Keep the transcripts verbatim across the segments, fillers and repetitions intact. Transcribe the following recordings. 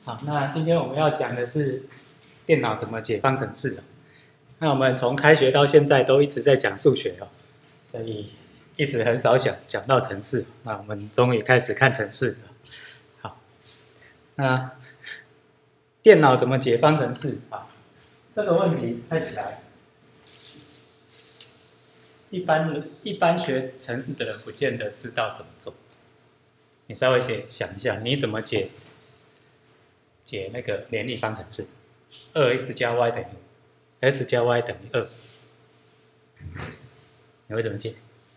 好，那今天我们要讲的是电脑怎么解方程式。那我们从开学到现在都一直在讲数学哦，所以一直很少讲讲到程式。那我们终于开始看程式了。好，那电脑怎么解方程式啊？这个问题看起来，一般人一般学程式的人不见得知道怎么做。你稍微写想一下，你怎么解？解那个联立方程式，二 x 加 y 等于 x 加 y 等于二，你会怎么解？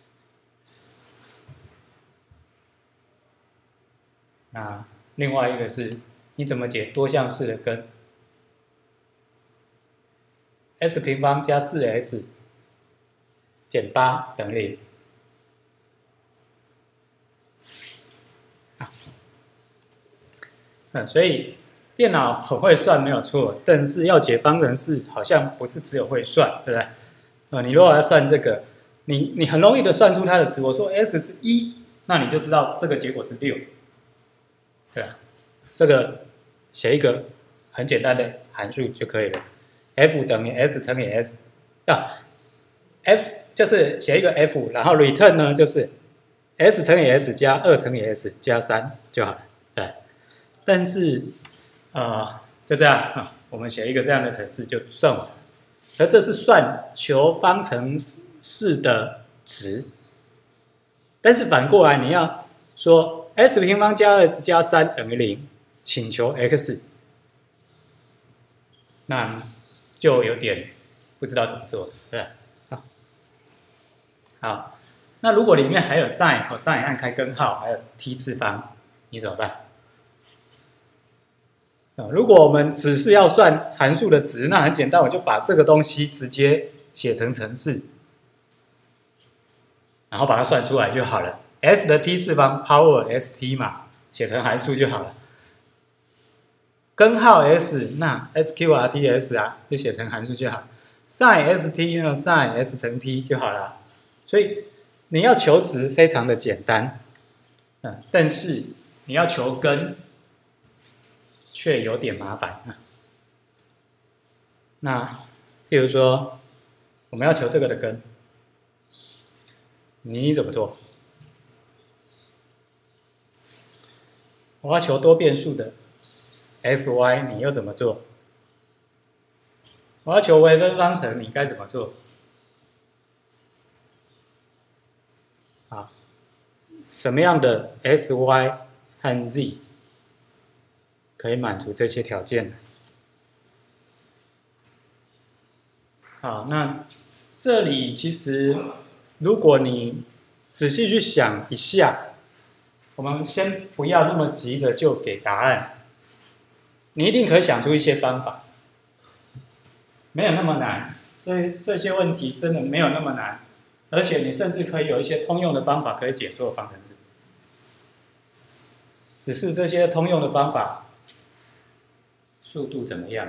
那另外一个是，你怎么解多项式的根 ？x 平方加 四 x 减八等于零。嗯，所以电脑很会算没有错，但是要解方程式好像不是只有会算，对不对？呃，你如果要算这个，你你很容易的算出它的值。我说 s 是一，那你就知道这个结果是六，对啊，这个写一个很简单的函数就可以了 ，f 等于 s 乘以 s， 啊 ，f 就是写一个 f， 然后 return 呢就是 s 乘以 s 加二乘以 s 加三就好了，对。但是，呃，就这样啊，我们写一个这样的程式就算完了。而这是算求方程式的值。但是反过来，你要说 x 平方加 2x 加三等于零，请求 x， 那就有点不知道怎么做，对吧？好，好，那如果里面还有 sin、cos 和开根号，还有 t 次方，你怎么办？如果我们只是要算函数的值，那很简单，我就把这个东西直接写成程式，然后把它算出来就好了。s 的 t 次方 power st 嘛，写成函数就好了。根号 s， 那 sqrts 啊，就写成函数就好了。sin st 呢 sin s 乘 t 就好了。所以你要求值非常的简单，嗯，但是你要求根却有点麻烦啊。那譬如说，我们要求这个的根，你怎么做？我要求多变数的 x、y， 你又怎么做？我要求微分方程，你该怎么做？啊，什么样的 x、y 和 z？可以满足这些条件。好，那这里其实，如果你仔细去想一下，我们先不要那么急着就给答案，你一定可以想出一些方法，没有那么难。所以这些问题真的没有那么难，而且你甚至可以有一些通用的方法可以解所有方程式。只是这些通用的方法速度怎么样？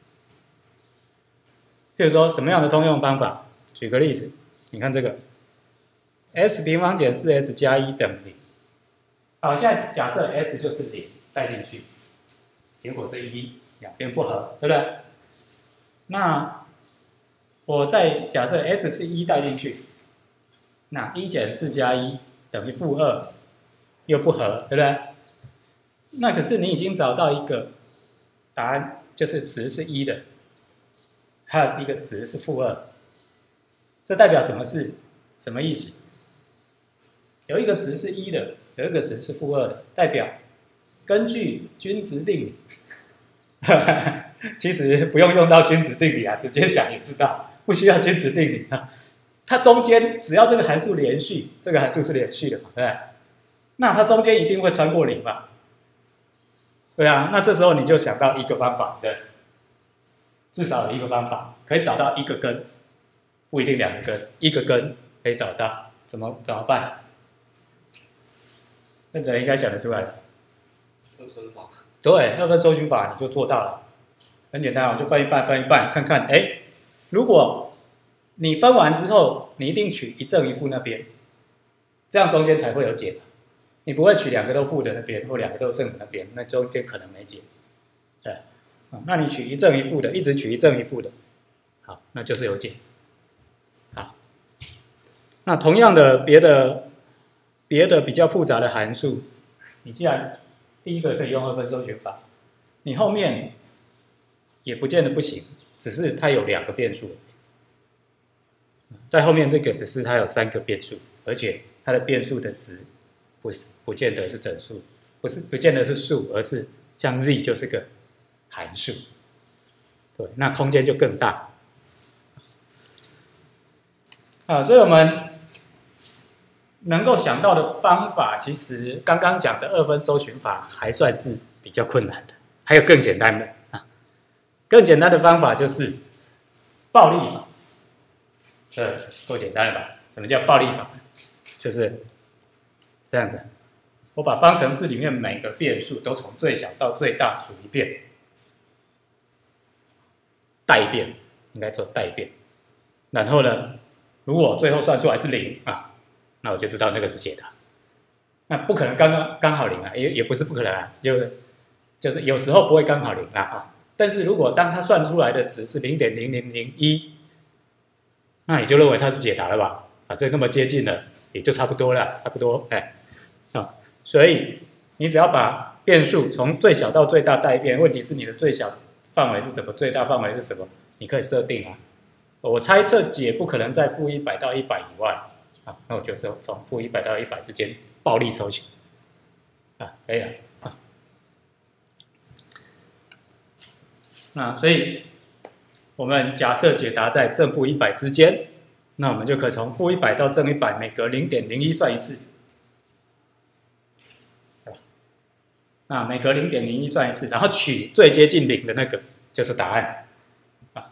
譬如说，什么样的通用方法？举个例子，你看这个 ，s 平方减 四 s 加一等于零。好，现在假设 s 就是零，带进去，结果是一，两边不合，对不对？那我再假设 s 是一带进去，那一减四加一等于负二，又不合，对不对？那可是你已经找到一个答案，就是值是一的，还有一个值是负二，这代表什么事？什么意思？有一个值是一的，有一个值是负二的，代表根据均值定理，其实不用用到均值定理啊，直接想也知道，不需要均值定理啊。它中间只要这个函数连续，这个函数是连续的嘛，对不对？那它中间一定会穿过零嘛。对啊，那这时候你就想到一个方法，对，至少有一个方法可以找到一个根，不一定两个根，一个根可以找到，怎么怎么办？认真应该想得出来的。 二分法。 对，二分周循法你就做到了，很简单，我就分一半，分一半，看看，哎，如果你分完之后，你一定取一正一负那边，这样中间才会有解。你不会取两个都负的那边，或两个都正的那边，那中间可能没解。 对，啊，那你取一正一负的，一直取一正一负的，好，那就是有解。好，那同样的别的别的比较复杂的函数，你既然第一个可以用二分搜寻法，你后面也不见得不行，只是它有两个变数，在后面这个只是它有三个变数，而且它的变数的值不是不见得是整数，不是不见得是数，而是像 z 就是个函数，对，那空间就更大。啊，所以我们能够想到的方法，其实刚刚讲的二分搜寻法还算是比较困难的，还有更简单的啊。更简单的方法就是暴力法，这够简单了吧？什么叫暴力法？就是这样子，我把方程式里面每个变数都从最小到最大数一遍，代变，应该做代变。然后呢，如果最后算出来是零啊，那我就知道那个是解答。那不可能刚刚刚好零啊，也也不是不可能啊，就是就是有时候不会刚好零啦啊。但是如果当它算出来的值是零点零零零一，那你就认为它是解答了吧？啊，这那么接近了，也就差不多了，差不多哎啊。所以你只要把变数从最小到最大代变，问题是你的最小范围是什么，最大范围是什么？你可以设定啊。我猜测解不可能在负一百到一百以外啊，那我就是从负一百到一百之间暴力搜寻啊，可以了啊。那所以我们假设解答在正负一百之间，那我们就可以从负一百到正一百，每隔零点零一算一次。那每隔零点零一算一次，然后取最接近零的那个就是答案啊。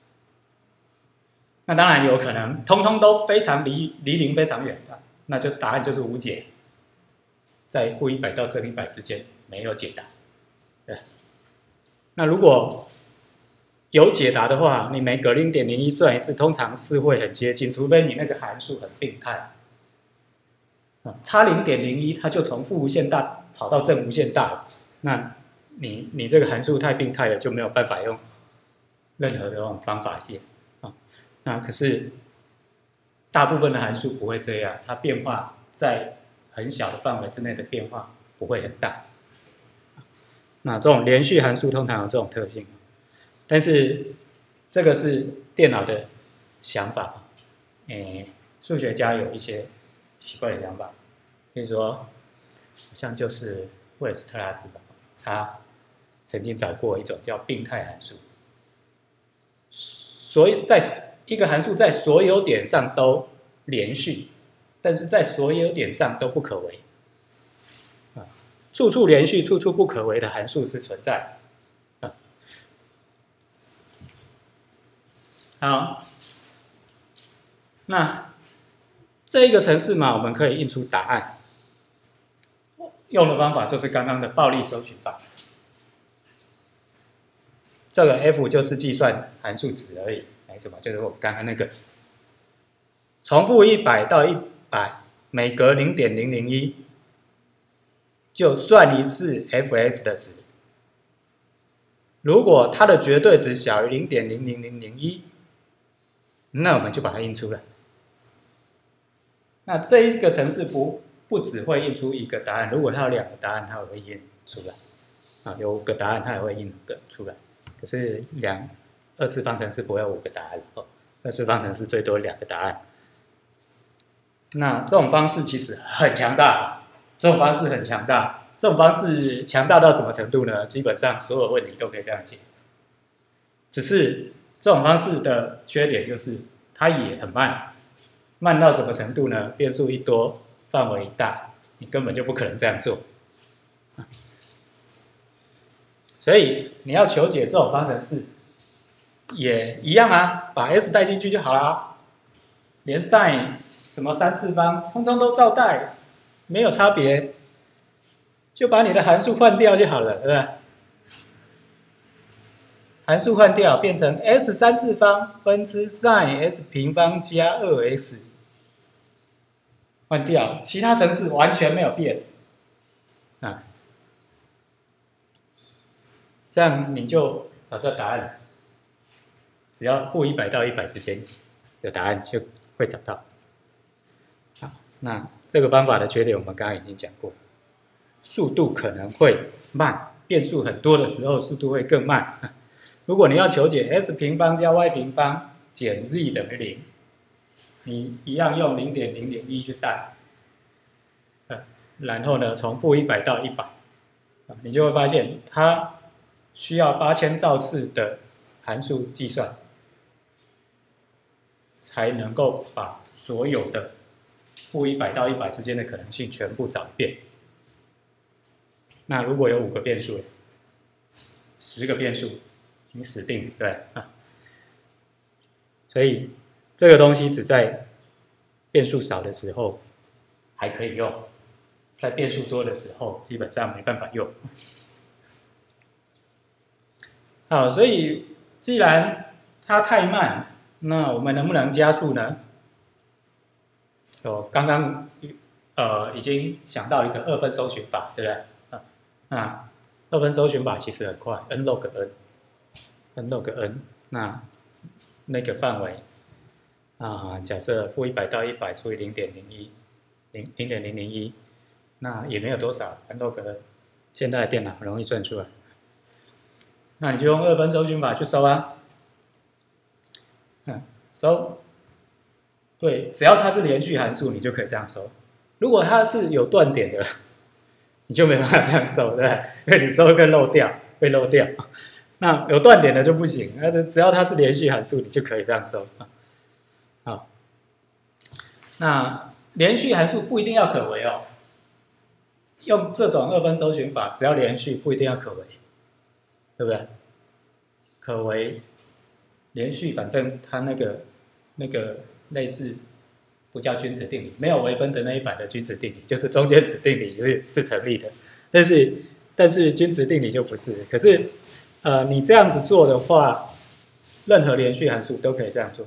那当然有可能通通都非常离离零非常远的，那就答案就是无解，在负一百到正一百之间没有解答。对，那如果有解答的话，你每隔零点零一算一次，通常是会很接近，除非你那个函数很病态，差零点零一，它就从负无限大跑到正无限大了，那你你这个函数太病态了，就没有办法用任何的这种方法解啊。那可是大部分的函数不会这样，它变化在很小的范围之内的变化不会很大。那这种连续函数通常有这种特性，但是这个是电脑的想法，诶，数学家有一些奇怪的想法，比如说，好像就是惠斯特拉斯吧，他曾经找过一种叫病态函数，所以在一个函数在所有点上都连续，但是在所有点上都不可为，啊，处处连续、处处不可为的函数是存在，啊，好，那这一个程式嘛，我们可以印出答案。用的方法就是刚刚的暴力搜寻法。这个 f 就是计算函数值而已，没什么，就是我刚刚那个，从负一百到一百，每隔零点零零一，就算一次 fs 的值。如果它的绝对值小于零点零零零零一，那我们就把它印出来。那这一个程式不不只会印出一个答案，如果它有两个答案，它也会印出来。啊，有五个答案，它也会印五个出来。可是两二次方程式不会有五个答案哦，二次方程式最多两个答案。那这种方式其实很强大，这种方式很强大。这种方式强大到什么程度呢？基本上所有问题都可以这样解。只是这种方式的缺点就是它也很慢，慢到什么程度呢？变数一多，范围一大，你根本就不可能这样做。所以你要求解这种方程式，也一样啊，把 s 带进去就好啦，连 sin 什么三次方，通通都照带，没有差别，就把你的函数换掉就好了，对不对？函数换掉，变成 s 三次方分之 sin s 平方加 二 x， 换掉，其他程式完全没有变啊。 这样你就找到答案了。只要负一百到一百之间有答案就会找到。好，那这个方法的缺点我们刚刚已经讲过，速度可能会慢，变数很多的时候速度会更慢。如果你要求解 s 平方加 y 平方减 z 等于零，你一样用 零点零零一 去代，然后呢从负一百到一百，你就会发现它需要八千兆次的函数计算，才能够把所有的负一百到一百之间的可能性全部找一遍。那如果有五个变数，十个变数，你死定，对啊。所以这个东西只在变数少的时候还可以用，在变数多的时候基本上没办法用。好，所以既然它太慢，那我们能不能加速呢？我刚刚呃已经想到一个二分搜寻法，对不对？啊，那二分搜寻法其实很快 ，n log n，n log n， 那那个范围啊，假设负一百到一百除以零点零一，零零点零零一，那也没有多少 n log n， 现在的电脑很容易算出来。那你就用二分搜寻法去搜啊，嗯，搜，对，只要它是连续函数，你就可以这样搜。如果它是有断点的，你就没办法这样搜，对不对？因为你搜会被漏掉，被漏掉。那有断点的就不行，那只要它是连续函数，你就可以这样搜。好，那连续函数不一定要可为哦，用这种二分搜寻法，只要连续不一定要可为。对不对？可为连续，反正它那个那个类似不叫均值定理，没有微分的那一版的均值定理，就是中间值定理是是成立的，但是但是均值定理就不是。可是呃，你这样子做的话，任何连续函数都可以这样做。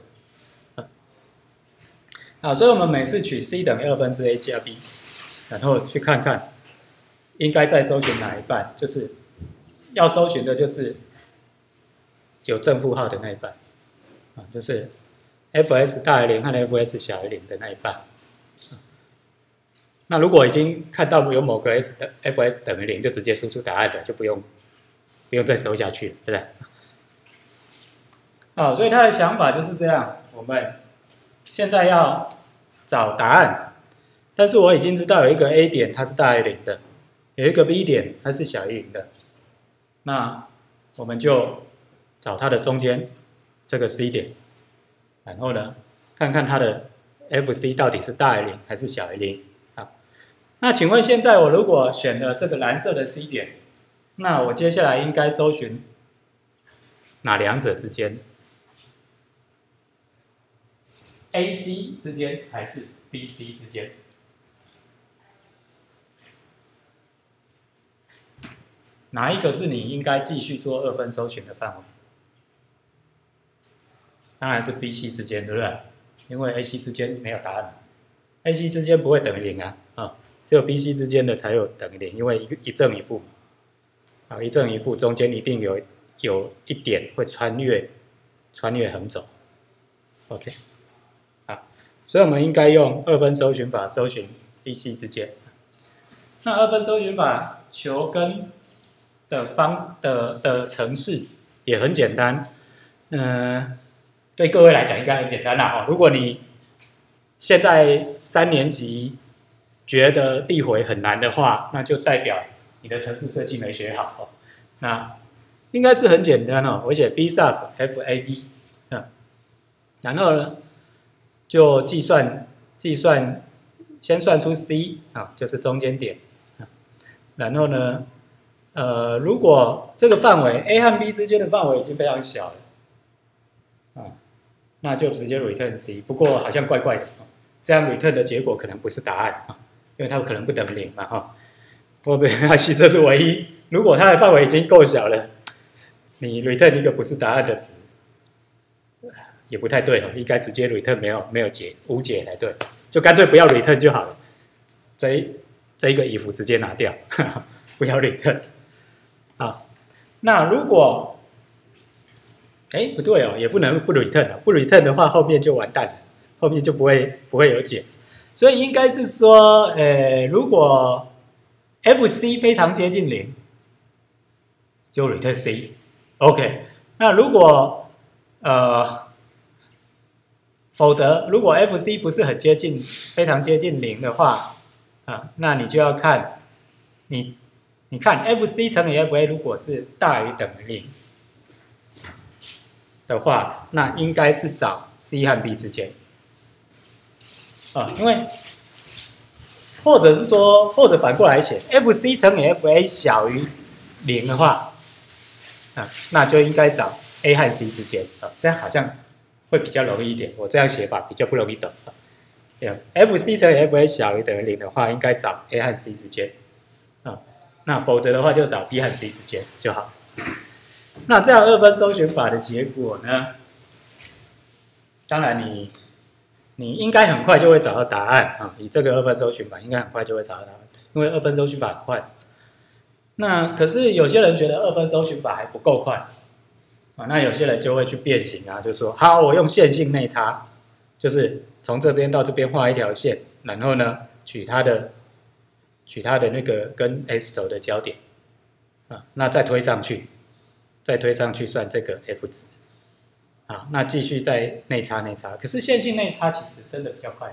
好，所以我们每次取 c 等于二分之 a 加 b， 然后去看看应该再搜寻哪一半，就是。要搜寻的就是有正负号的那一半，啊，就是 f(s) 大于零和 f(s) 小于零的那一半。那如果已经看到有某个 s 的 f(s) 等于零，就直接输出答案了，就不用不用再搜下去了，对不对？哦，所以他的想法就是这样。我们现在要找答案，但是我已经知道有一个 A 点它是大于零的，有一个 B 点它是小于零的。那我们就找它的中间这个 C 点，然后呢，看看它的 F C 到底是大于零还是小于零。好，那请问现在我如果选了这个蓝色的 C 点，那我接下来应该搜寻哪两者之间 ？A C 之间还是 B C 之间？哪一个是你应该继续做二分搜寻的范围？当然是 B C 之间，对不对？因为 A C 之间没有答案 ，A C 之间不会等于零啊，啊，只有 B C 之间的才有等于零，因为一一正一负，啊，一正一负中间一定有有一点会穿越穿越横轴 ，OK， 好，所以我们应该用二分搜寻法搜寻 B C 之间。那二分搜寻法求根的方的的程式也很简单，嗯、呃，对各位来讲应该很简单啦。哦，如果你现在三年级觉得递回很难的话，那就代表你的程式设计没学好。哦，那应该是很简单哦。我写 B sub F A B， 嗯，然后呢就计算计算，先算出 C 啊，就是中间点，然后呢。呃，如果这个范围 A 和 B 之间的范围已经非常小了，啊，那就直接 return C。不过好像怪怪的，这样 return 的结果可能不是答案啊，因为它可能不等于零嘛，哈。我没关系，这是唯一。如果它的范围已经够小了，你 return 一个不是答案的值，也不太对哦，应该直接 return 没有没有解无解才对，就干脆不要 return 就好了。这这一个 if 直接拿掉，呵呵不要 return。好， 那如果哎不对哦，也不能不 return 啊，不 return 的话后面就完蛋了，后面就不会不会有解。所以应该是说，呃，如果 F C 非常接近零，就 return C。OK， 那如果呃，否则如果 F C 不是很接近，非常接近零的话，啊，那你就要看你你看 F C 乘以 F A 如果是大于等于零的话，那应该是找 C 和 B 之间。啊，因为或者是说，或者反过来写 ，F C 乘以 F A 小于零的话，啊，那就应该找 A 和 C 之间啊，这样好像会比较容易一点。我这样写法比较不容易懂啊。F C 乘以 F A 小于等于零的话，应该找 A 和 C 之间啊，那否则的话就找 B 和 C 之间就好。那这样二分搜寻法的结果呢？当然你。你应该很快就会找到答案啊！以这个二分搜寻法，应该很快就会找到答案，因为二分搜寻法很快。那可是有些人觉得二分搜寻法还不够快啊，那有些人就会去变形啊，就说好，我用线性内插，就是从这边到这边画一条线，然后呢取它的取它的那个跟 S 轴的交点啊，那再推上去，再推上去算这个 F 值。啊，那继续再内插内插，可是线性内插其实真的比较快，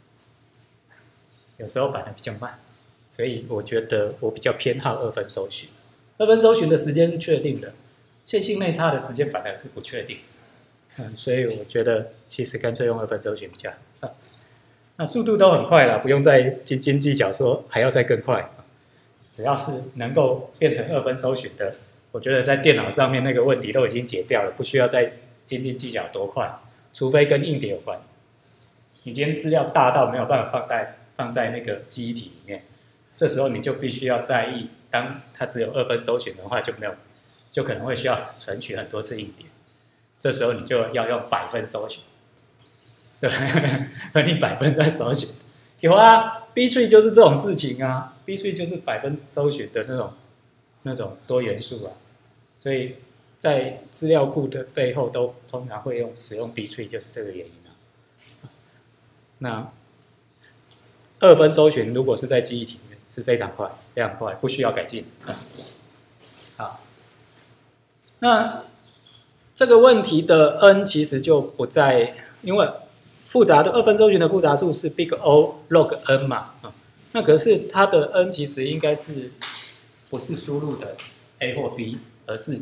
有时候反而比较慢，所以我觉得我比较偏好二分搜寻。二分搜寻的时间是确定的，线性内插的时间反而是不确定。嗯，所以我觉得其实干脆用二分搜寻比较好。啊，那速度都很快了，不用再斤斤计较说还要再更快。只要是能够变成二分搜寻的，我觉得在电脑上面那个问题都已经解掉了，不需要再斤斤计较多快，除非跟硬碟有关。你今天资料大到没有办法放在放在那个记忆体里面，这时候你就必须要在意，当它只有二分搜寻的话，就没有，就可能会需要存取很多次硬碟。这时候你就要用百分搜寻，对，分你百分在搜寻。有啊 ，B tree 就是这种事情啊 ，B tree 就是百分搜寻的那种那种多元素啊，所以。在资料库的背后都通常会用使用 B tree， 就是这个原因啊。那二分搜寻如果是在记忆体里面是非常快，非常快，不需要改进。好，那这个问题的 n 其实就不在，因为复杂的二分搜寻的复杂数是 big O log n 嘛，那可是它的 n 其实应该是不是输入的 A 或 B， 而是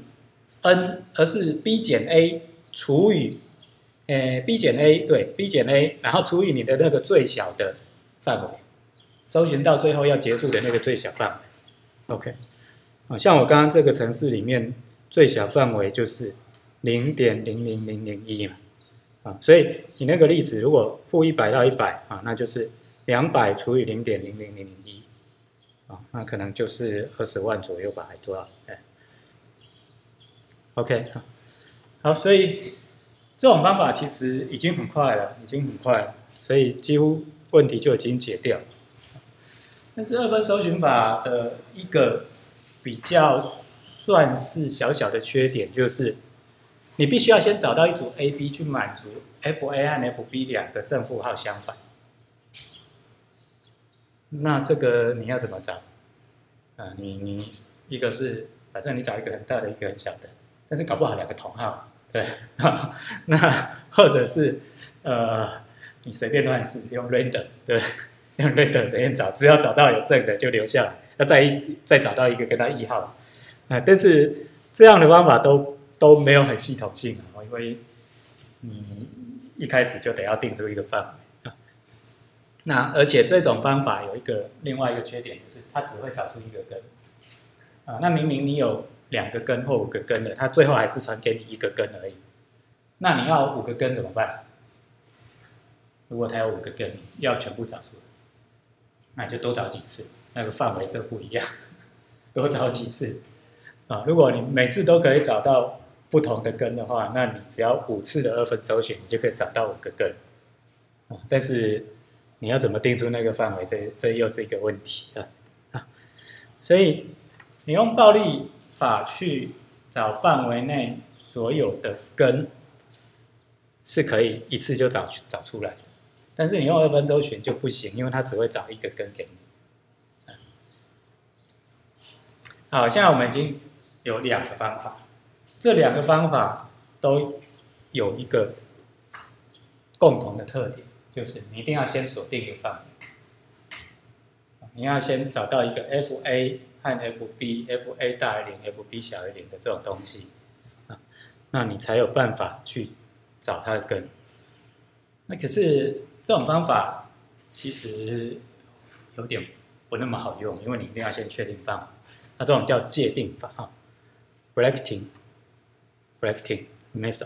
n， 而是 b 减 a 除以，呃 b 减 a 对 b 减 a， 然后除以你的那个最小的范围，搜寻到最后要结束的那个最小范围。OK， 啊，像我刚刚这个程式里面最小范围就是零点零零零零一嘛，啊，所以你那个例子如果负一百到一百啊，那就是两百除以零点零零零零一，啊，那可能就是二十万左右吧，还多少？哎。OK， 好，所以这种方法其实已经很快了，已经很快了，所以几乎问题就已经解掉。但是二分搜寻法的一个比较算是小小的缺点，就是你必须要先找到一组 A、B 去满足 F A 和 F B 两个正负号相反。那这个你要怎么找？啊，你你一个是，反正你找一个很大的，一个很小的。但是搞不好两个同号，对，那或者是呃，你随便乱试，用 random， 对，用 random 随便找，只要找到有正的就留下来，要再一再找到一个跟它异号，啊，但是这样的方法都都没有很系统性啊，因为你一开始就得要定出一个范围啊。那而且这种方法有一个另外一个缺点，就是它只会找出一个根啊，那明明你有两个根或五个根的，它最后还是传给你一个根而已。那你要五个根怎么办？如果它有五个根，要全部找出来，那你就多找几次，那个范围就不一样，多找几次啊。如果你每次都可以找到不同的根的话，那你只要五次的二分搜寻，你就可以找到五个根啊。但是你要怎么定出那个范围，这这又是一个问题啊。啊，所以你用暴力法去找范围内所有的根是可以一次就找找出来的，但是你用二分搜寻就不行，因为它只会找一个根给你。好，现在我们已经有两个方法，这两个方法都有一个共同的特点，就是你一定要先锁定一个范围，你要先找到一个 F A 和 F B，F A 大于零 ，F B 小于零的这种东西，那你才有办法去找它的根。那可是这种方法其实有点不那么好用，因为你一定要先确定范围。那这种叫界定法哈 ，bracketing bracketing method。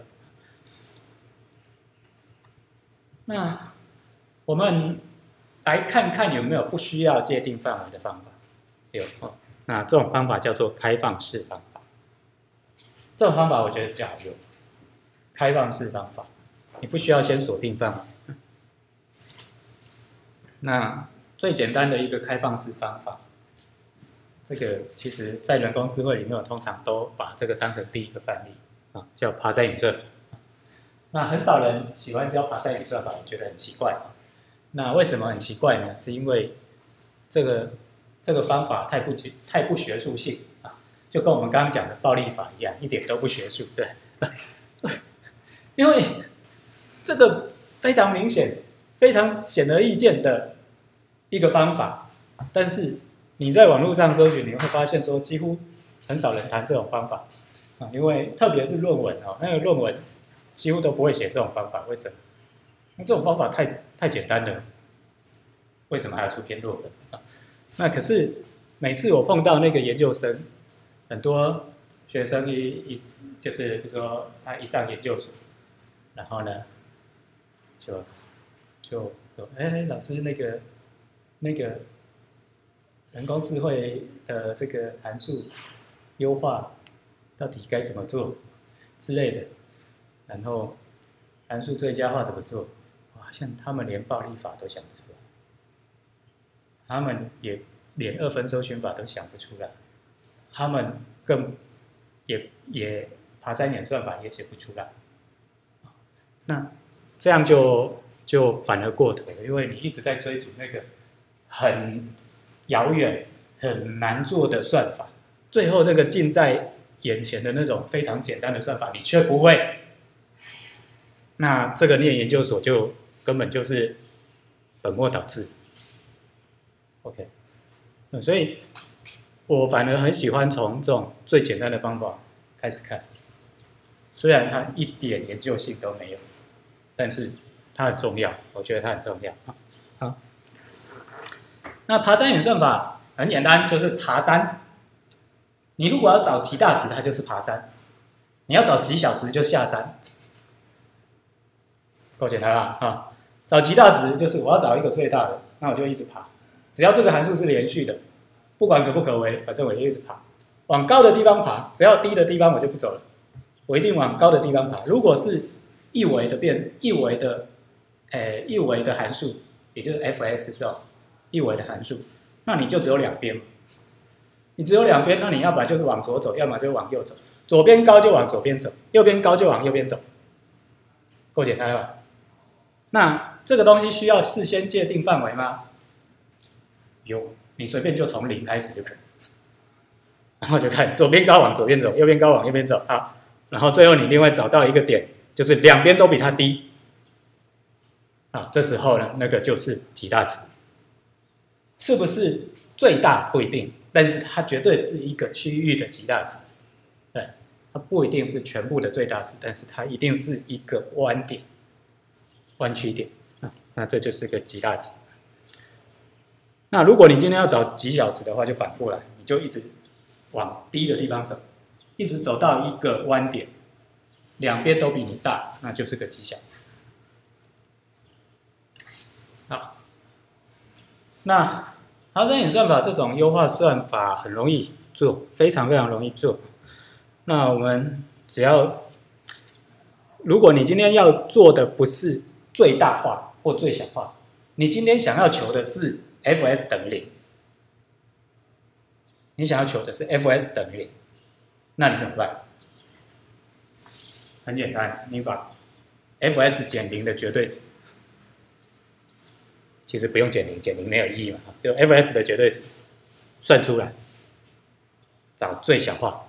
那我们来看看有没有不需要界定范围的方法。有哦，那这种方法叫做开放式方法。这种方法我觉得比较好用。开放式方法，你不需要先锁定范围。那最简单的一个开放式方法，这个其实在人工智慧里面，我通常都把这个当成第一个范例啊，叫爬山演算法。那很少人喜欢教爬山演算法，我觉得很奇怪。那为什么很奇怪呢？是因为这个这个方法太不太不学术性啊，就跟我们刚刚讲的暴力法一样，一点都不学术，对。因为这个非常明显、非常显而易见的一个方法，但是你在网络上搜寻，你会发现说几乎很少人谈这种方法啊，因为特别是论文哦，那个论文几乎都不会写这种方法，为什么？那这种方法太太简单了，为什么还要出篇论文啊？那可是每次我碰到那个研究生，很多学生一一就是比如说他一上研究所。然后呢，就就有哎，老师那个那个人工智慧的这个函数优化到底该怎么做之类的，然后函数最佳化怎么做？哇，像他们连暴力法都想不出来，他们也连二分搜寻法都想不出来，他们更也也爬山演算法也写不出来。那这样就就反而过头了，因为你一直在追逐那个很遥远、很难做的算法，最后这个近在眼前的那种非常简单的算法，你却不会，那这个念研究所就根本就是本末倒置。OK， 所以我反而很喜欢从这种最简单的方法开始看，虽然它一点研究性都没有。但是它很重要，我觉得它很重要。好，那爬山演算法很简单，就是爬山。你如果要找极大值，它就是爬山；你要找极小值，就下山。够简单了啊！找极大值就是我要找一个最大的，那我就一直爬，只要这个函数是连续的，不管可不可为，反正我就一直爬，往高的地方爬，只要低的地方我就不走了，我一定往高的地方爬。如果是一维的变一维的，诶、一维的函数，也就是 f s 这种一维的函数，那你就只有两边，你只有两边，那你要么就是往左走，要么就往右走。左边高就往左边走，右边高就往右边走，够简单了吧？那这个东西需要事先界定范围吗？有，你随便就从零开始就可以，然后就看左边高往左边走，右边高往右边走啊，然后最后你另外找到一个点。就是两边都比它低，啊，这时候呢，那个就是极大值，是不是最大不一定，但是它绝对是一个区域的极大值，对，它不一定是全部的最大值，但是它一定是一个弯点、弯曲点，啊，那这就是个极大值。那如果你今天要找极小值的话，就反过来，你就一直往低的地方走，一直走到一个弯点。两边都比你大，那就是个极小值。好，那爬山演算法这种优化算法很容易做，非常非常容易做。那我们只要，如果你今天要做的不是最大化或最小化，你今天想要求的是 f s 等于零，你想要求的是 f s 等于零，那你怎么办？ 很简单，你把 f(s) 减零的绝对值，其实不用减零，减零没有意义嘛，就 f(s) 的绝对值算出来，找最小化。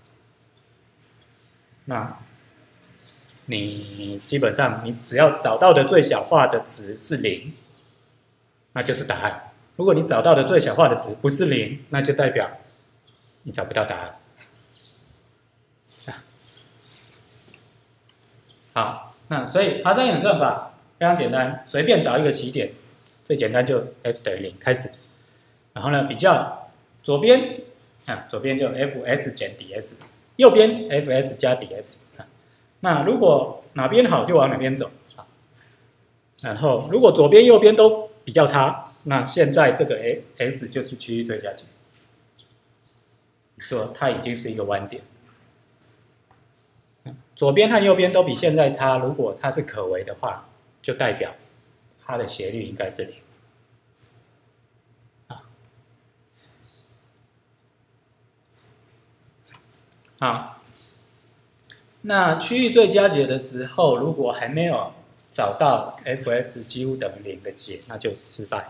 那你基本上你只要找到的最小化的值是零，那就是答案。如果你找到的最小化的值不是零，那就代表你找不到答案。好，那所以爬山演算法非常简单，随便找一个起点，最简单就 s 等于零开始，然后呢比较左边啊，左边就 f(s) 减 ds， 右边 f(s) 加 ds。那如果哪边好就往哪边走啊，然后如果左边右边都比较差，那现在这个 s 就是区域最佳解，说它已经是一个弯点。左边和右边都比现在差，如果它是可为的话，就代表它的斜率应该是零。好，那区域最佳解的时候，如果还没有找到 f(s) 几乎等于零的解，那就失败。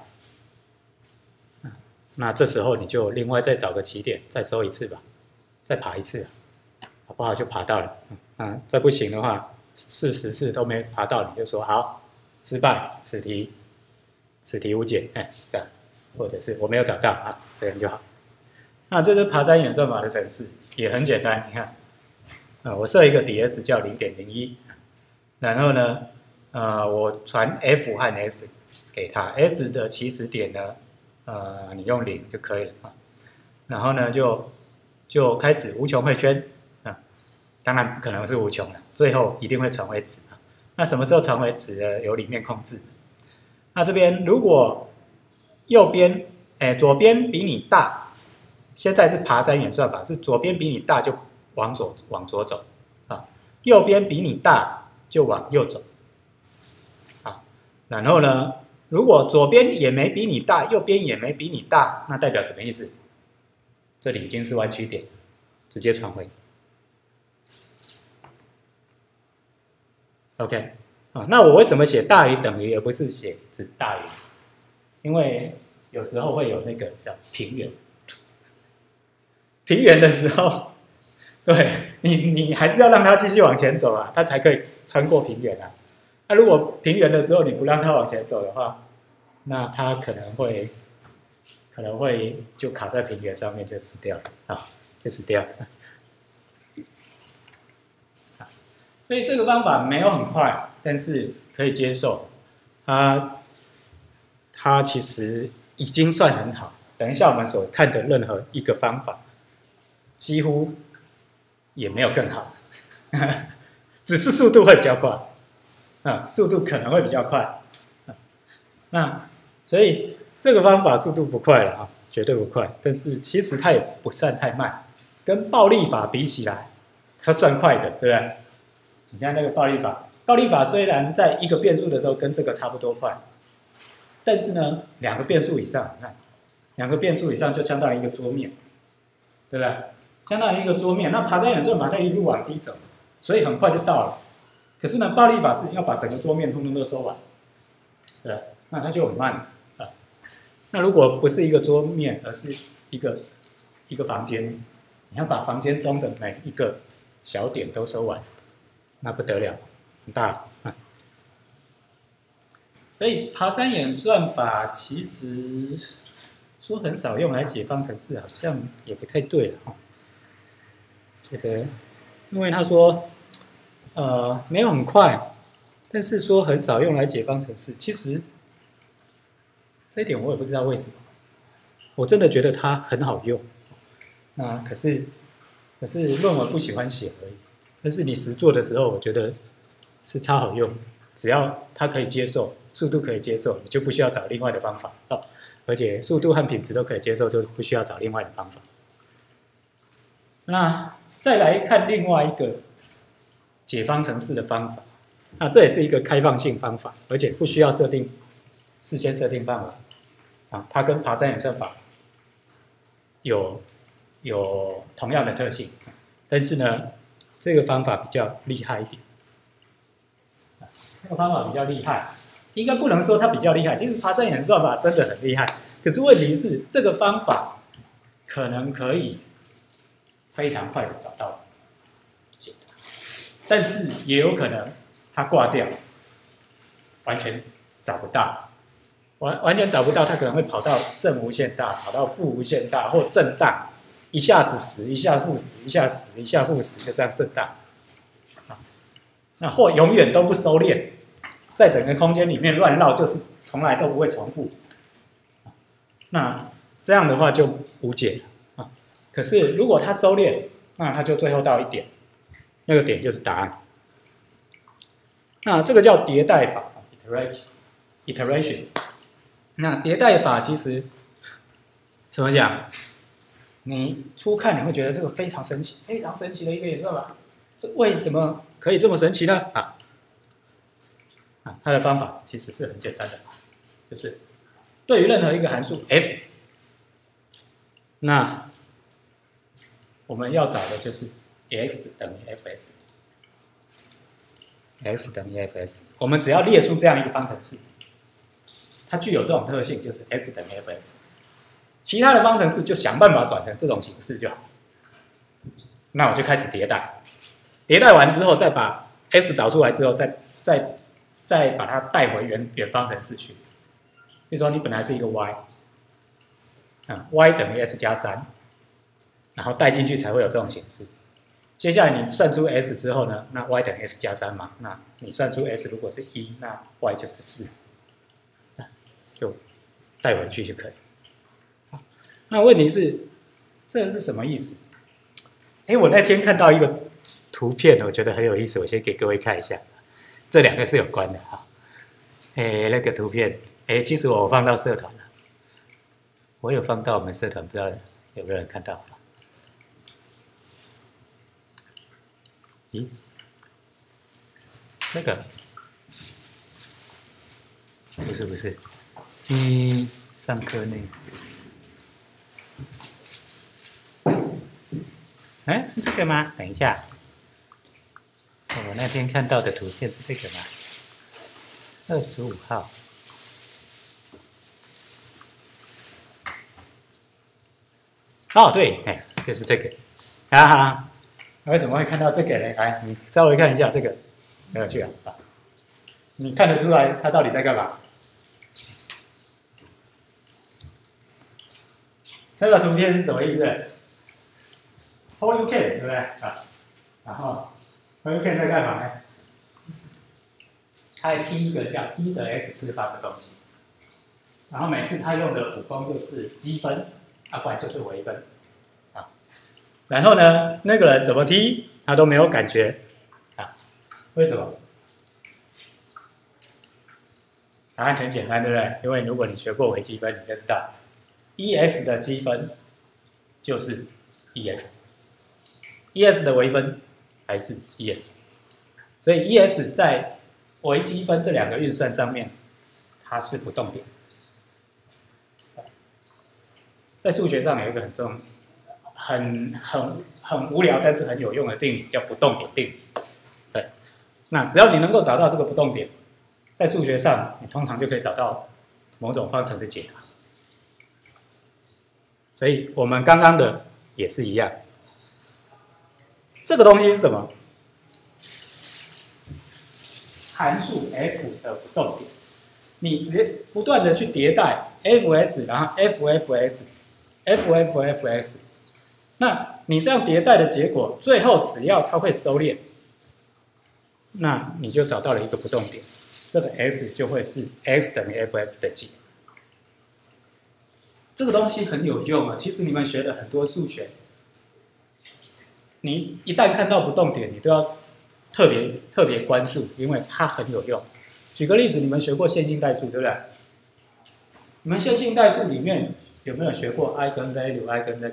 那这时候你就另外再找个起点，再收一次吧，再爬一次，好不好？就爬到了。啊，再不行的话，四十次都没爬到，你就说好，失败，此题，此题无解，哎，这样，或者是我没有找到啊，这样就好。那这是爬山演算法的程式，也很简单，你看，呃，我设一个 ds 叫 零点零一， 然后呢，呃，我传 f 和 s 给它 ，s 的起始点呢，呃，你用零就可以了啊，然后呢，就就开始无穷汇圈。当然不可能是无穷了，最后一定会传为值。那什么时候传为值呢？由里面控制。那这边如果右边，哎，左边比你大，现在是爬山演算法，是左边比你大就往左往左走啊，右边比你大就往右走啊。然后呢，如果左边也没比你大，右边也没比你大，那代表什么意思？这里已经是弯曲点，直接传回。OK， 啊，那我为什么写大于等于，而不是写只大于？因为有时候会有那个叫平原，平原的时候，对你你还是要让它继续往前走啊，它才可以穿过平原啊。那、啊、如果平原的时候你不让它往前走的话，那它可能会可能会就卡在平原上面就死掉了啊，就死掉了。所以这个方法没有很快，但是可以接受。它它其实已经算很好。等一下我们所看的任何一个方法，几乎也没有更好，只是速度会比较快。啊，速度可能会比较快。那所以这个方法速度不快了啊，绝对不快。但是其实它也不算太慢，跟暴力法比起来，它算快的，对不对？你看那个暴力法，暴力法虽然在一个变数的时候跟这个差不多快，但是呢，两个变数以上，你看，两个变数以上就相当于一个桌面，对不对？相当于一个桌面。那爬山演算法它一路往低走，所以很快就到了。可是呢，暴力法是要把整个桌面通通都收完，对吧？那它就很慢啊。那如果不是一个桌面，而是一个一个房间，你要把房间中的每一个小点都收完。那不得了，很大、啊。所以爬山演算法其实说很少用来解方程式，好像也不太对了哈。觉得，因为他说，呃，没有很快，但是说很少用来解方程式，其实这一点我也不知道为什么。我真的觉得它很好用，那可是可是论文不喜欢写而已。但是你实做的时候，我觉得是超好用，只要它可以接受，速度可以接受，你就不需要找另外的方法哦。而且速度和品质都可以接受，就不需要找另外的方法。那再来看另外一个解方程式的方法，那这也是一个开放性方法，而且不需要设定事先设定范围啊，它跟爬山演算法有有同样的特性，但是呢， 这个方法比较厉害一点。这个方法比较厉害，应该不能说它比较厉害，其实爬山演算法真的很厉害。可是问题是，这个方法可能可以非常快的找到解答，但是也有可能它挂掉，完全找不到，完完全找不到，它可能会跑到正无限大，跑到负无限大或震荡，一下子死，一下负死，一下死，一下负死，就这样震荡。那或永远都不收敛，在整个空间里面乱绕，就是从来都不会重复。那这样的话就无解了啊。可是如果它收敛，那它就最后到一点，那个点就是答案。那这个叫迭代法 （iteration）。那迭代法其实怎么讲？你初看你会觉得这个非常神奇，非常神奇的一个演算法。这为什么可以这么神奇呢？啊，啊，它的方法其实是很简单的，就是对于任何一个函数 f， 那我们要找的就是 x 等于 fs，x 等于 fs。我们只要列出这样一个方程式，它具有这种特性，就是 x 等于 fs。其他的方程式就想办法转成这种形式就好。那我就开始迭代。迭代完之后，再把 s 找出来之后，再再再把它带回原原方程式去。比如说，你本来是一个 y， 啊 y 等于 s 加三，然后带进去才会有这种形式。接下来你算出 s 之后呢，那 y 等于 s 加三嘛，那你算出 s 如果是一，那 y 就是四，就带回去就可以。那问题是，这个是什么意思？哎，我那天看到一个图片，我觉得很有意思，我先给各位看一下，这两个是有关的哈。哎，那个图片，哎，其实我放到社团了，我有放到我们社团，不知道有没有人看到？咦，这个不是不是，嗯，上课那个。哎，是这个吗？等一下，我那天看到的图片是这个吗？二十五号。哦，对，哎，就是这个。啊，为什么会看到这个呢？来，你稍微看一下这个，很有趣啊！啊，你看得出来它到底在干嘛？这个图片是什么意思？Holy Can 对不对啊？然后 Holy Can 在干嘛呢？他在踢一个叫 e 的 s 次方的东西，然后每次他用的武功就是积分，啊，不然就是微分啊。然后呢，那个人怎么踢他都没有感觉啊？为什么？答案很简单，对不对？因为如果你学过微积分，你就知道 ，e_s 的积分就是 e_s。E_s 的微分还是 E_s， 所以 E_s 在微积分这两个运算上面，它是不动点。在数学上有一个很重、很很很无聊但是很有用的定理，叫不动点定理。对，那只要你能够找到这个不动点，在数学上你通常就可以找到某种方程的解答。所以我们刚刚的也是一样。这个东西是什么？函数 f 的不动点，你直接不断的去迭代 fs， 然后 ffs，ffffs， 那你这样迭代的结果，最后只要它会收敛，那你就找到了一个不动点，这个 s 就会是 x 等于 fs 的解。这个东西很有用啊，其实你们学的很多数学。你一旦看到不动点，你都要特别特别关注，因为它很有用。举个例子，你们学过线性代数，对不对？你们线性代数里面有没有学过 eigenvalue、eigenvector？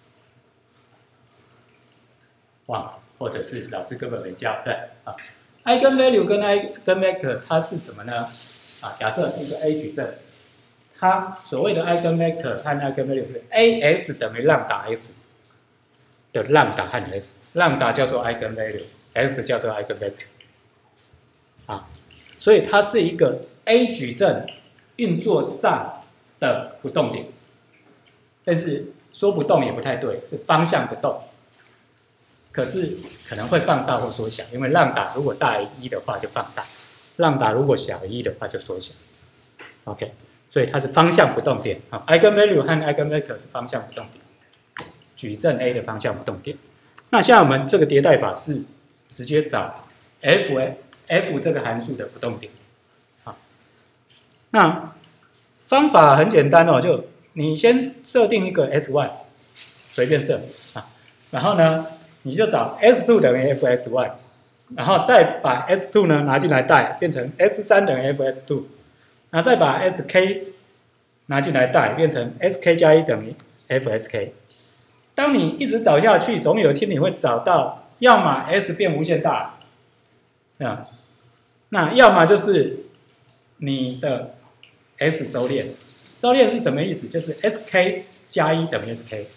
忘了，或者是老师根本没教，对啊。eigenvalue 跟 eigenvector 它是什么呢？啊，假设一个 A 矩阵，它所谓的 eigenvector 和 eigenvalue 是 ax 等于 lambda x。 的 lambda 和 s，lambda 叫做 eigenvalue，s 叫做 eigenvector， 啊，所以它是一个 A 矩阵运作上的不动点，但是说不动也不太对，是方向不动。可是可能会放大或缩小，因为浪打如果大于一的话就放大，浪打如果小于一的话就缩小。OK， 所以它是方向不动点啊 ，eigenvalue 和 eigenvector 是方向不动点，矩阵 A 的方向不动点。那现在我们这个迭代法是直接找 f f 这个函数的不动点。好，那方法很简单哦，就你先设定一个 s one， 随便设啊，然后呢，你就找 s two 等于 f s one， 然后再把 s two 呢拿进来带，变成 s three 等于 f s two， 然后再把 sk 拿进来带，变成 sk 加一等于 f sk。当你一直找下去，总有一天你会找到，要么 s 变无限大，啊，那要么就是你的 s 收敛。收敛是什么意思？就是 sk 加一等于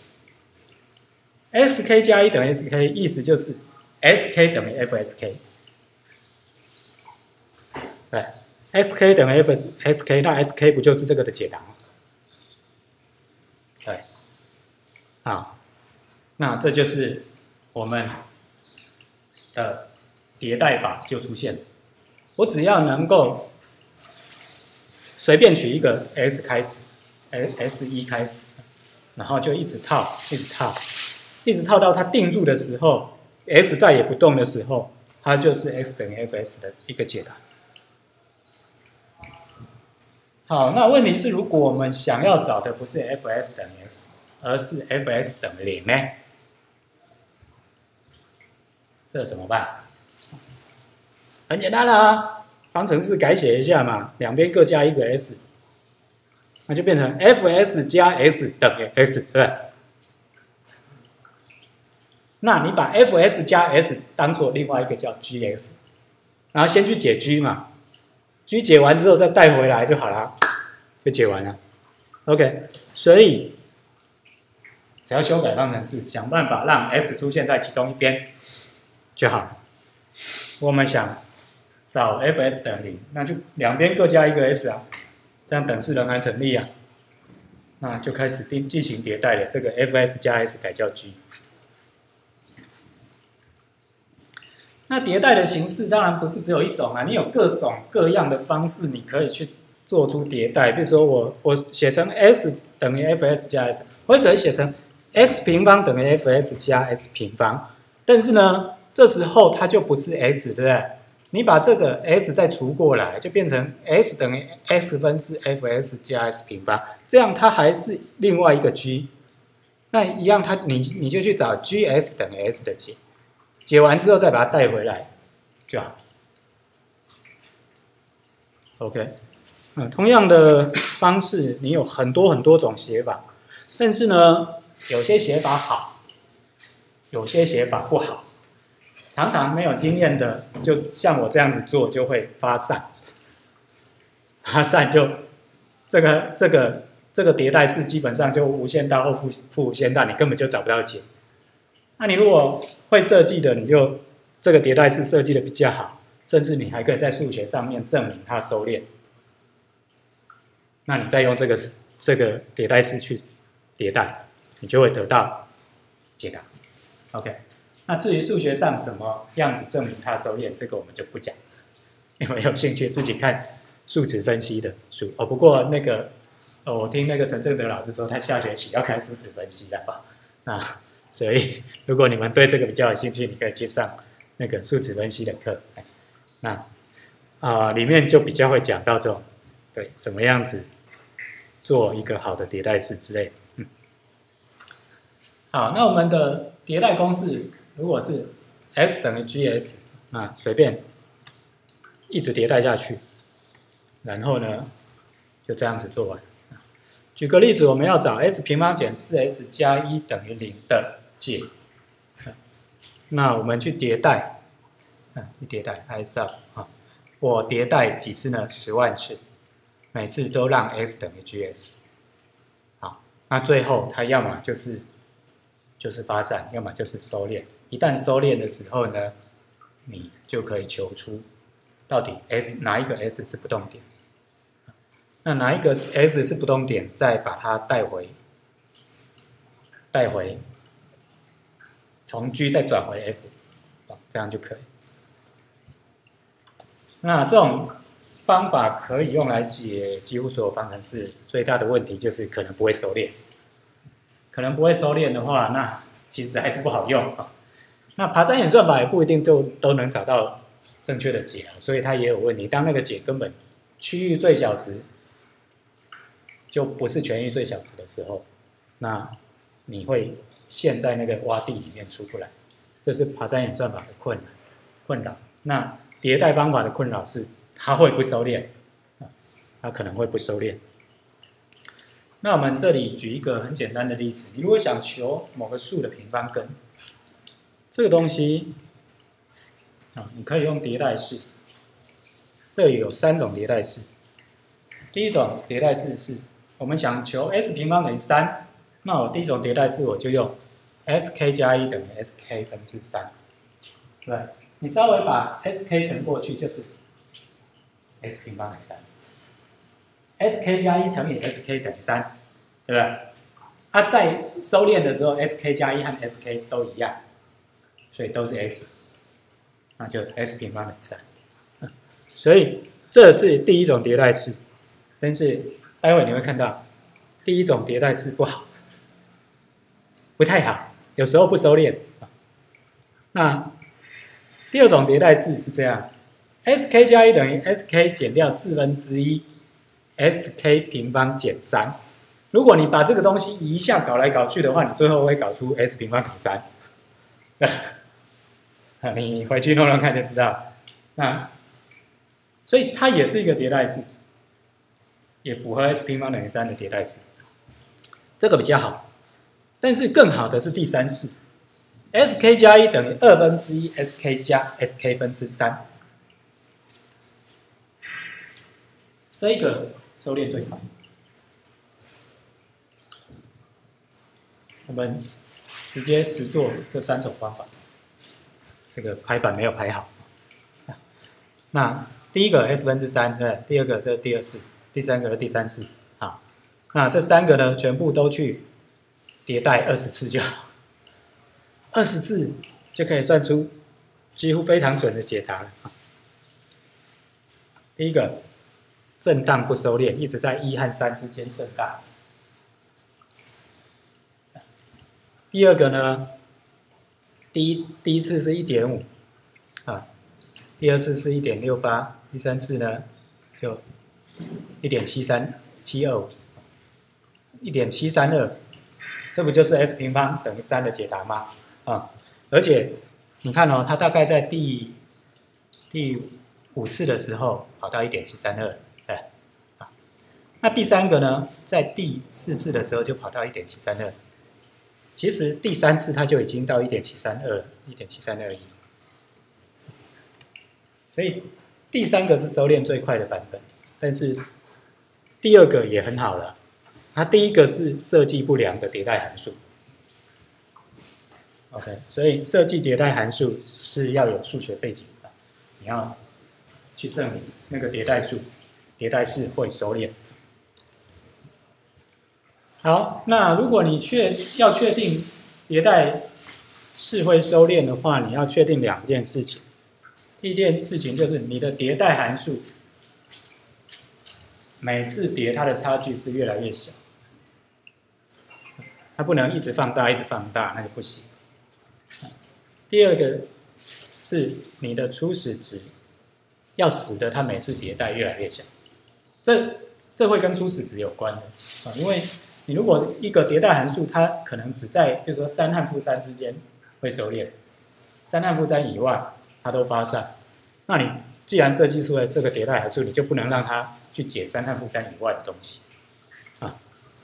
sk。sk 加一等于 sk， 意思就是 sk 等于 fsk。对 ，sk 等于 fsk， 那 sk 不就是这个的解答吗？对，好，那这就是我们的迭代法就出现了。我只要能够随便取一个 s 开始 ，s 一开始，然后就一直套，一直套。一直套到它定住的时候 ，s 再也不动的时候，它就是 x 等于 fs 的一个解答。好，那问题是，如果我们想要找的不是 fs 等于 s， 而是 fs 等于零呢？这怎么办？很简单啦、啊，方程式改写一下嘛，两边各加一个 s， 那就变成 fs 加 s 等于 s， 对不对？那你把 fs 加 s 当做另外一个叫 gs， 然后先去解 g 嘛 ，g 解完之后再带回来就好了，就解完了。OK， 所以只要修改方程式，想办法让 s 出现在其中一边就好了。我们想找 fs 等于零，那就两边各加一个 s 啊，这样等式仍然成立啊。那就开始进行迭代了，这个 fs 加 s 改叫 g。那迭代的形式当然不是只有一种啊，你有各种各样的方式，你可以去做出迭代。比如说我我写成 s 等于 fs 加 s， 我也可以写成 x 平方等于 fs 加 s 平方。但是呢，这时候它就不是 s， 对不对？你把这个 s 再除过来，就变成 s 等于 x 分之 fs 加 s 平方，这样它还是另外一个 g。那一样它，你你就去找 gs 等于 s 的解。解完之后再把它带回来就好。OK， 嗯，同样的方式，你有很多很多种写法，但是呢，有些写法好，有些写法不好。常常没有经验的，就像我这样子做，就会发散。发散就这个这个这个迭代式基本上就无限大或负负无限大，你根本就找不到解。那你如果会设计的，你就这个迭代式设计的比较好，甚至你还可以在数学上面证明它收敛。那你再用这个这个迭代式去迭代，你就会得到解答。OK， 那至于数学上怎么样子证明它收敛，这个我们就不讲，因为有兴趣自己看数值分析的书哦。不过那个，哦，我听那个陈正德老师说，他下学期要开数值分析了吧？那所以，如果你们对这个比较有兴趣，你可以去上那个数值分析的课。那啊、呃，里面就比较会讲到这种，对，怎么样子做一个好的迭代式之类的。嗯，好，那我们的迭代公式如果是 x 等于 gs， 那随便一直迭代下去，然后呢就这样子做完。举个例子，我们要找 s 平方减 四 s 加一等于零的解，那我们去迭代，嗯，去迭代 i sub 啊，我迭代几次呢？十万次，每次都让 x 等于 gs， 好，那最后它要么就是就是发散，要么就是收敛。一旦收敛的时候呢，你就可以求出到底 S 哪一个 S 是不动点，那哪一个 S 是不动点，再把它带回带回从 G 再转回 F， 这样就可以。那这种方法可以用来解几乎所有方程式，最大的问题就是可能不会收敛。可能不会收敛的话，那其实还是不好用啊。那爬山演算法也不一定就都能找到正确的解，所以它也有问题。当那个解根本区域最小值就不是全域最小值的时候，那你会陷在那个洼地里面出不来，这是爬山演算法的困难困扰。那迭代方法的困扰是它会不收敛，它可能会不收敛。那我们这里举一个很简单的例子，你如果想求某个数的平方根，这个东西啊，你可以用迭代式。这里有三种迭代式。第一种迭代式是我们想求 s 平方等于三，那我第一种迭代式我就用 sk 加一等于 sk 分之三，对不对？你稍微把 sk 乘过去就是 s 平方等于三。sk 加一乘以 sk 等于三，对不对？它、啊、在收敛的时候 ，sk 加一和 sk 都一样，所以都是 s， 那就 s 平方等于三。所以这是第一种迭代式，但是待会你会看到，第一种迭代式不好，不太好，有时候不收敛。那第二种迭代式是这样 ：sk 加一等于 sk 减掉四分之一。sk 平方减三，如果你把这个东西一下搞来搞去的话，你最后会搞出 s 平方等于三。你回去弄弄看就知道。那所以它也是一个迭代式，也符合 s 平方等于三的迭代式。这个比较好，但是更好的是第三式 ，sk 加一等于二分之一 sk 加 sk 分之三。这一个收敛最快。我们直接实做这三种方法。这个排版没有排好。那第一个 s 分之三，对，第二个这是第二式，第三个是第三式。好，那这三个呢，全部都去迭代二十次就好，二十次就可以算出几乎非常准的解答了。第一个。震荡不收敛，一直在一和三之间震荡。第二个呢，第一第一次是 一点五 啊，第二次是 一点六八， 第三次呢就 一点七三七二五， 一点七三二， 这不就是 s 平方等于三的解答吗？啊，而且你看哦，它大概在第第五次的时候跑到 一点七三二。那第三个呢，在第四次的时候就跑到 一点七三二， 其实第三次它就已经到 一点七三二 一点七三二一， 所以第三个是收敛最快的版本，但是第二个也很好了，它第一个是设计不良的迭代函数 ，OK， 所以设计迭代函数是要有数学背景的，你要去证明那个迭代数、迭代式会收敛。好，那如果你确要确定迭代式会收敛的话，你要确定两件事情。第一件事情就是你的迭代函数每次叠它的差距是越来越小，它不能一直放大一直放大，那就不行。第二个是你的初始值要使得它每次迭代越来越小，这这会跟初始值有关的啊，因为你如果一个迭代函数，它可能只在比如说三和负三之间会收敛，三和负三以外它都发散。那你既然设计出来这个迭代函数，你就不能让它去解三和负三以外的东西啊。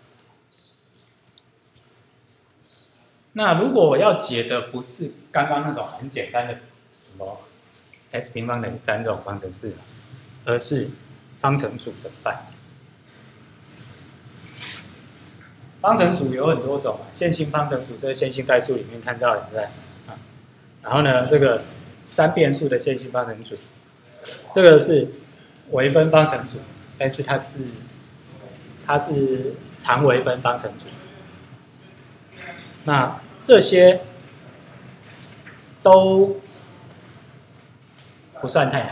那如果我要解的不是刚刚那种很简单的什么 s 平方等于三这种方程式，而是方程组怎么办？ 方程组有很多种啊，线性方程组这个线性代数里面看到的，对不对？啊，然后呢，这个三变数的线性方程组，这个是微分方程组，但是它是它是常微分方程组。那这些都不算太难。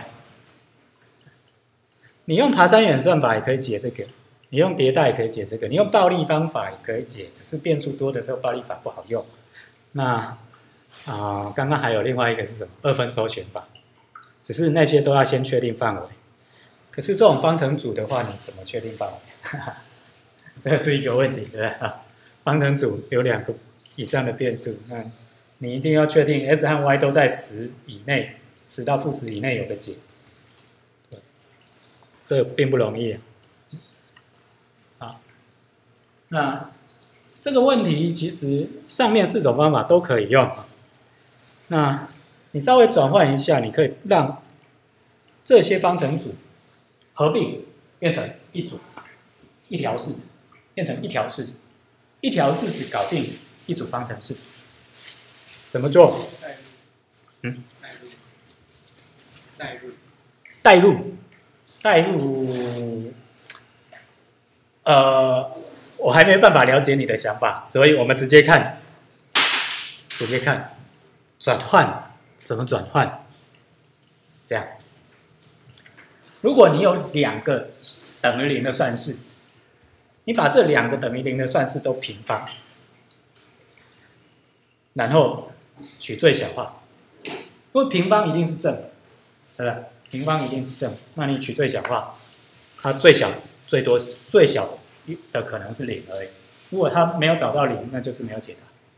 你用爬山演算法也可以解这个，你用迭代也可以解这个，你用暴力方法也可以解，只是变数多的时候暴力法不好用。那啊、呃，刚刚还有另外一个是什么？二分搜寻法，只是那些都要先确定范围。可是这种方程组的话，你怎么确定范围？这是一个问题，对不对？方程组有两个以上的变数，那你一定要确定 s 和 y 都在十以内，十到负十以内有的解。这并不容易。好，那这个问题其实上面四种方法都可以用。那你稍微转换一下，你可以让这些方程组合并变成一组，一条式子变成一条式子，一条式子搞定一组方程式。怎么做？嗯， 代入， 代入。代入，呃，我还没办法了解你的想法，所以我们直接看，直接看转换怎么转换。这样，如果你有两个等于零的算式，你把这两个等于零的算式都平方，然后取最小化，因为平方一定是正，对不对？平方一定是正，那你取最小化，它最小最多最小的可能是零而已。如果它没有找到零，那就是没有解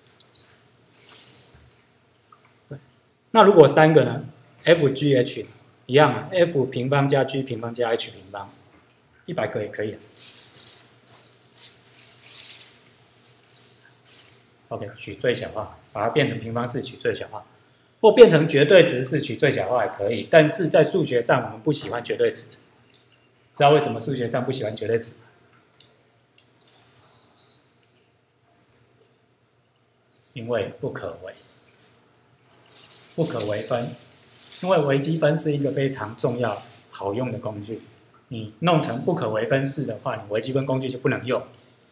答。那如果三个呢 ？F G H 一样啊 ，F 平方加 G 平方加 H 平方，一百个也可以。OK， 取最小化，把它变成平方式取最小化。或变成绝对值式取最小化也可以，但是在数学上我们不喜欢绝对值。知道为什么数学上不喜欢绝对值吗？因为不可微，不可微分。因为微积分是一个非常重要、好用的工具。你弄成不可微分式的话，你微积分工具就不能用。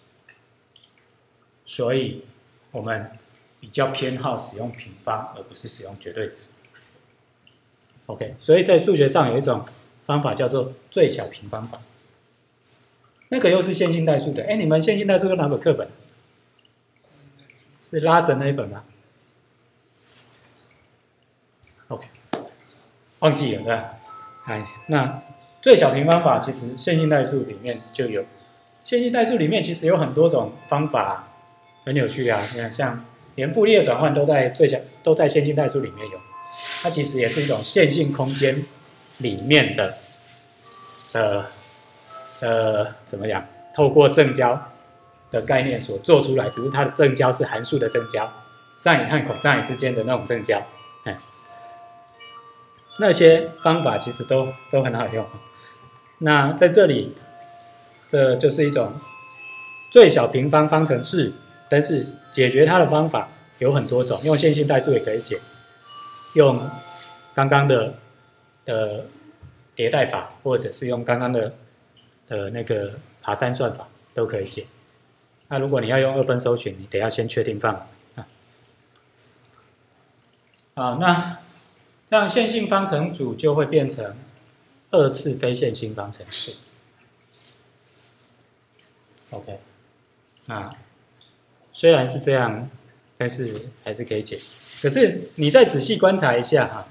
所以，我们比较偏好使用平方，而不是使用绝对值。OK， 所以在数学上有一种方法叫做最小平方法，那个又是线性代数的。哎，你们线性代数有哪本课本？是拉神那一本吗 ？OK， 忘记了对吧？哎，那最小平方法其实线性代数里面就有，线性代数里面其实有很多种方法，很有趣啊。你看，像连傅立叶转换都在最小都在线性代数里面有，它其实也是一种线性空间里面的呃呃怎么讲？透过正交的概念所做出来，只是它的正交是函数的正交 ，sin 和 cos 之间的那种正交，哎，那些方法其实都都很好用。那在这里，这就是一种最小平方方程式。但是解决它的方法有很多种，用线性代数也可以解，用刚刚的的迭代法，或者是用刚刚的的那个爬山算法都可以解。那如果你要用二分搜寻，你得要先确定范围啊。啊，那这样线性方程组就会变成二次非线性方程式。OK， 那。虽然是这样，但是还是可以解。可是你再仔细观察一下哈，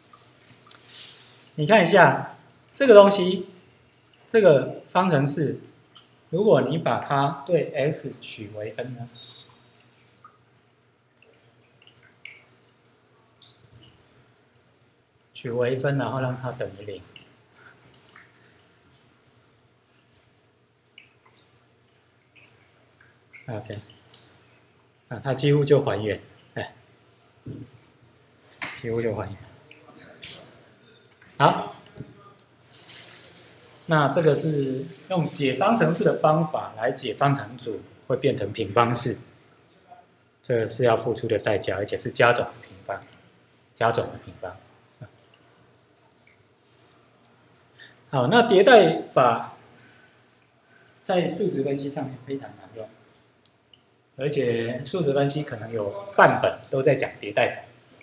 你看一下这个东西，这个方程式，如果你把它对 x 取微分呢？取微分，然后让它等于零。OK。啊，它几乎就还原，哎，几乎就还原。好，那这个是用解方程式的方法来解方程组会变成平方式，这是要付出的代价，而且是加总的平方，加总的平方。好，那迭代法在数值分析上面非常常用，而且数值分析可能有半本都在讲迭代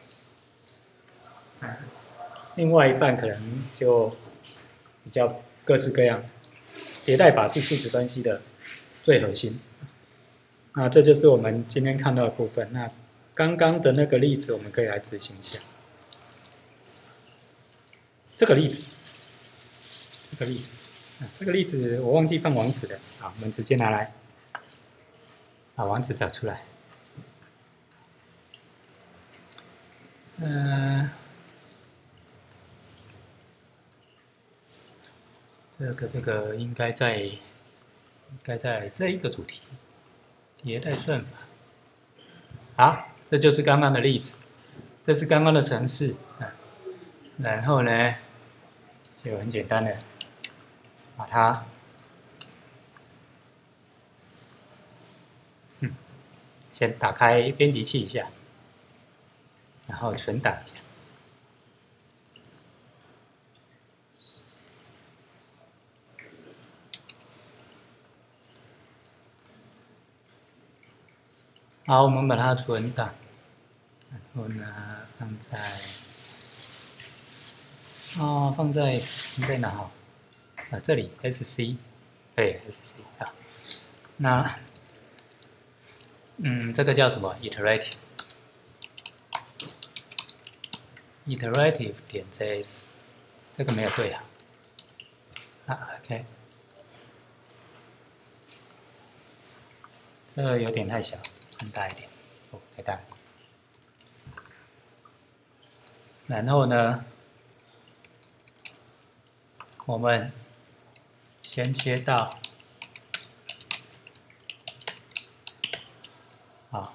法，另外一半可能就比较各式各样。迭代法是数值分析的最核心。那这就是我们今天看到的部分。那刚刚的那个例子，我们可以来执行一下。这个例子。这个例子，啊、这个例子我忘记放网址了，好，我们直接拿来，把网址找出来。嗯、呃，这个这个应该在，应该在这一个主题，迭代算法。好，这就是刚刚的例子，这是刚刚的程式啊，然后呢，就很简单的。把它，嗯，先打开编辑器一下，然后存档一下。好，我们把它存档，然后呢，放在，哦，放在放在哪好？啊，这里 S C， 对 S C 啊，那嗯，这个叫什么 ？iterative iterative 点 js， 这个没有对啊，啊 OK， 这个有点太小，更大一点，哦，太大。然后呢，我们先切到，好，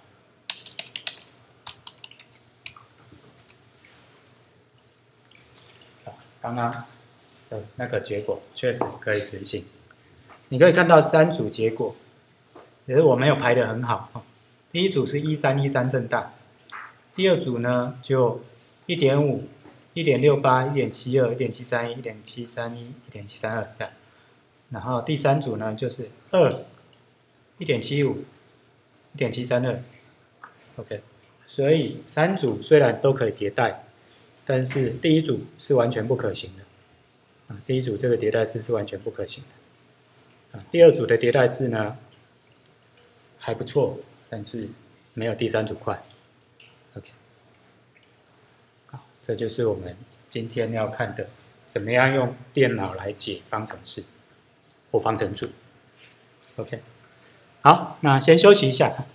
刚刚的那个结果确实可以执行。你可以看到三组结果，只是我没有排得很好。第一组是一三一三震荡，第二组呢就一点五、一点六八、一点七二、一点七三一、一点七三一、一点七三二这样。然后第三组呢就是二、一点七五、一点七三二 ，OK。所以三组虽然都可以迭代，但是第一组是完全不可行的。啊，第一组这个迭代式是完全不可行的。啊，第二组的迭代式呢还不错，但是没有第三组快。OK。好，这就是我们今天要看的，怎么样用电脑来解方程式或方程组。OK。好，那先休息一下。